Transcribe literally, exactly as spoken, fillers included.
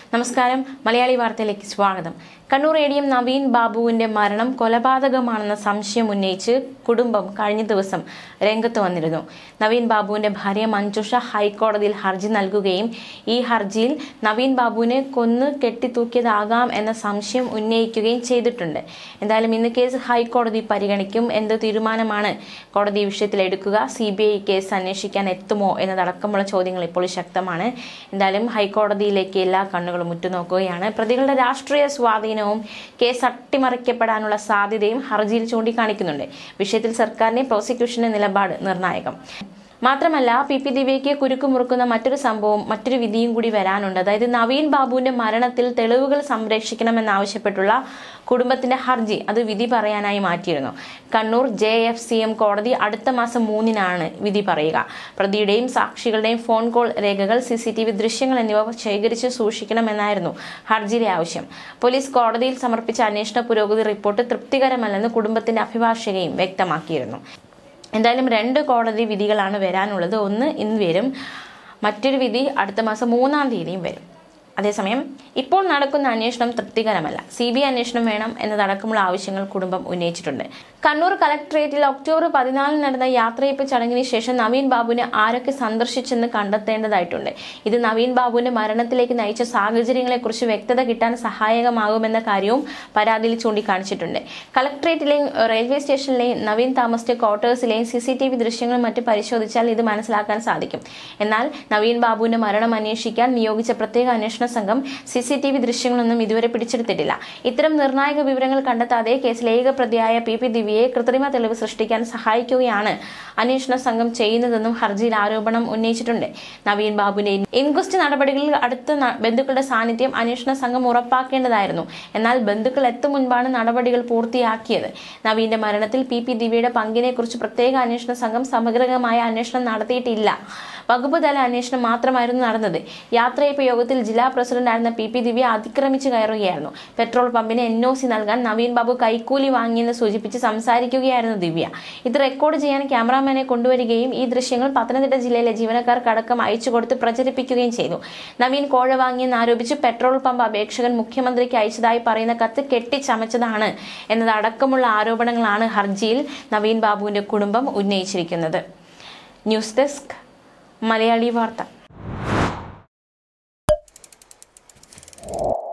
നമസ്കാരം, മലയാളി വാർത്തയിലേക്ക് സ്വാഗതം. Kannur A D M Naveen ബാബുവിന്റെ മരണം കൊലപാതകമാണെന്ന സംശയം ഉന്നയിച്ച് കുടുംബം കഴിഞ്ഞ ദിവസം രംഗത്ത് വന്നിരുന്നു. നവീൻ ബാബുവിന്റെ ഭാര്യ മഞ്ജുഷ ഹൈക്കോടതിയിൽ ഹർജി നൽകുകയും ഈ ഹർജിയിൽ നവീൻ ബാബുവിനെ കൊന്ന് കെട്ടിത്തൂക്കിയതാകാം എന്ന സംശയം ഉന്നയിക്കുകയും ചെയ്തിട്ടുണ്ട്. എന്തായാലും ഇന്ന് കേസ് ഹൈക്കോടതി പരിഗണിക്കും. എന്ത് തീരുമാനമാണ് കോടതി വിഷയത്തിൽ എടുക്കുക? സി ബി ഐ കേസ് അന്വേഷിക്കാൻ എത്തുമോ എന്നതടക്കമുള്ള ചോദ്യങ്ങൾ ഇപ്പോൾ ശക്തമാണ്. എന്തായാലും ഹൈക്കോടതിയിലേക്ക് എല്ലാ കണ്ണുകളും ഉറ്റുനോക്കുകയാണ്. പ്രതികളുടെ രാഷ്ട്രീയ സ്വാധീനവും കേസ് അട്ടിമറിക്കപ്പെടാനുള്ള സാധ്യതയും ഹർജിയിൽ ചൂണ്ടിക്കാണിക്കുന്നുണ്ട്. വിഷയത്തിൽ സർക്കാരിന്റെ പ്രോസിക്യൂഷന്റെ നിലപാട് നിർണായകം. മാത്രമല്ല, പി പി ദിവ്യയ്ക്ക് കുരുക്കുമുറുക്കുന്ന മറ്റൊരു സംഭവം മറ്റൊരു വിധിയും കൂടി വരാനുണ്ട്. അതായത് നവീൻ ബാബുവിന്റെ മരണത്തിൽ തെളിവുകൾ സംരക്ഷിക്കണമെന്നാവശ്യപ്പെട്ടുള്ള കുടുംബത്തിന്റെ ഹർജി അത് വിധി പറയാനായി മാറ്റിയിരുന്നു. Kannur J F C M കോടതി അടുത്ത മാസം മൂന്നിനാണ് വിധി പറയുക. പ്രതിയുടെയും സാക്ഷികളുടെയും ഫോൺ കോൾ രേഖകൾ, സി സി ടി വി ദൃശ്യങ്ങൾ എന്നിവ ശേഖരിച്ച് സൂക്ഷിക്കണമെന്നായിരുന്നു ഹർജിയിലെ ആവശ്യം. പോലീസ് കോടതിയിൽ സമർപ്പിച്ച അന്വേഷണ പുരോഗതി റിപ്പോർട്ട് തൃപ്തികരമല്ലെന്ന് കുടുംബത്തിന്റെ അഭിഭാഷകയും വ്യക്തമാക്കിയിരുന്നു. എന്തായാലും രണ്ട് കോടതി വിധികളാണ് വരാനുള്ളത്. ഒന്ന് ഇന്ന് വരും, മറ്റൊരു വിധി അടുത്ത മാസം മൂന്നാം തീയതിയും വരും. അതേസമയം ഇപ്പോൾ നടക്കുന്ന അന്വേഷണം തൃപ്തികരമല്ല. സി ബി ഐ അന്വേഷണം വേണം എന്നതടക്കമുള്ള ആവശ്യങ്ങൾ കുടുംബം ഉന്നയിച്ചിട്ടുണ്ട്. കണ്ണൂർ കളക്ടറേറ്റിൽ ഒക്ടോബർ പതിനാലിന് നടന്ന യാത്രയപ്പ് ചടങ്ങിന് ശേഷം നവീൻ ബാബുവിനെ ആരൊക്കെ സന്ദർശിച്ചെന്ന് കണ്ടെത്തേണ്ടതായിട്ടുണ്ട്. ഇത് നവീൻ ബാബുവിന്റെ മരണത്തിലേക്ക് നയിച്ച സാഹചര്യങ്ങളെക്കുറിച്ച് വ്യക്തത കിട്ടാൻ സഹായകമാകുമെന്ന കാര്യവും പരാതിയിൽ ചൂണ്ടിക്കാണിച്ചിട്ടുണ്ട്. കളക്ടറേറ്റിലെയും റെയിൽവേ സ്റ്റേഷനിലെയും നവീൻ താമസിച്ച ക്വാർട്ടേഴ്സിലെയും സി സി ടി വി ദൃശ്യങ്ങളും മറ്റും പരിശോധിച്ചാൽ ഇത് മനസ്സിലാക്കാൻ സാധിക്കും. എന്നാൽ നവീൻ ബാബുവിന്റെ മരണം അന്വേഷിക്കാൻ നിയോഗിച്ച പ്രത്യേക അന്വേഷണ സംഘം സി സി ടി വി ദൃശ്യങ്ങളൊന്നും ഇതുവരെ പിടിച്ചെടുത്തിട്ടില്ല. ഇത്തരം നിർണായക വിവരങ്ങൾ കണ്ടെത്താതെ കേസിലെ ഏക പ്രതിയായ പി പി ദിവ്യയെ കൃത്രിമ തെളിവ് സൃഷ്ടിക്കാൻ സഹായിക്കുകയാണ് അന്വേഷണ സംഘം ചെയ്യുന്നതെന്നും ഹർജിയിൽ ആരോപണം ഉന്നയിച്ചിട്ടുണ്ട്. നവീൻ ബാബുവിന്റെ ഇൻക്വസ്റ്റ് നടപടികളിൽ അടുത്ത ബന്ധുക്കളുടെ സാന്നിധ്യം അന്വേഷണ സംഘം ഉറപ്പാക്കേണ്ടതായിരുന്നു. എന്നാൽ ബന്ധുക്കൾ എത്തും മുൻപാണ് നടപടികൾ പൂർത്തിയാക്കിയത്. നവീന്റെ മരണത്തിൽ പി പി ദിവ്യയുടെ പങ്കിനെ കുറിച്ച് പ്രത്യേക അന്വേഷണ സംഘം സമഗ്രമായ അന്വേഷണം നടത്തിയിട്ടില്ല. വകുപ്പ് തല അന്വേഷണം മാത്രമായിരുന്നു നടന്നത്. യാത്രയപ്പ് യോഗത്തിൽ ജില്ലാ പ്രസിഡന്റായിരുന്ന പി പി ദിവ്യ അതിക്രമിച്ചു കയറുകയായിരുന്നു. പെട്രോൾ പമ്പിന് എൻ ഒ സി നൽകാൻ നവീൻ ബാബു കൈക്കൂലി വാങ്ങിയെന്ന് സൂചിപ്പിച്ച് സംസാരിക്കുകയായിരുന്നു ദിവ്യ. ഇത് റെക്കോർഡ് ചെയ്യാൻ ക്യാമറാമാനെ കൊണ്ടുവരികയും ഈ ദൃശ്യങ്ങൾ പത്തനംതിട്ട ജില്ലയിലെ ജീവനക്കാർക്കടക്കം അയച്ചു കൊടുത്ത് പ്രചരിപ്പിക്കുകയും ചെയ്തു. നവീൻ കോഴ വാങ്ങിയെന്ന് ആരോപിച്ച് പെട്രോൾ പമ്പ് അപേക്ഷകൻ മുഖ്യമന്ത്രിക്ക് അയച്ചതായി പറയുന്ന കത്ത് കെട്ടിച്ചമച്ചതാണ് എന്നതടക്കമുള്ള ആരോപണങ്ങളാണ് ഹർജിയിൽ നവീൻ ബാബുവിന്റെ കുടുംബം ഉന്നയിച്ചിരിക്കുന്നത്. ന്യൂസ് ഡെസ്ക്, മലയാളി വാർത്ത.